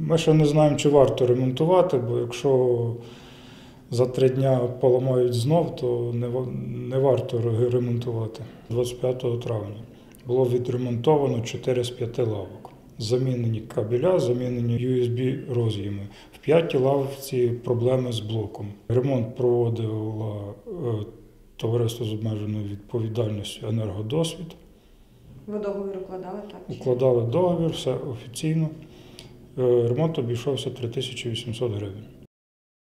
Ми ще не знаємо, чи варто ремонтувати, бо якщо за 3 дні поламають знов, то не варто ремонтувати. 25 травня було відремонтовано 4 з 5 лавок. Замінені кабеля, замінені USB-роз'єми. В 5-й лавці проблеми з блоком. Ремонт проводило товариство з обмеженою відповідальністю «Енергодосвід». Ви договір укладали, так? Укладали договір, все офіційно. Ремонт обійшовся 3800 гривень.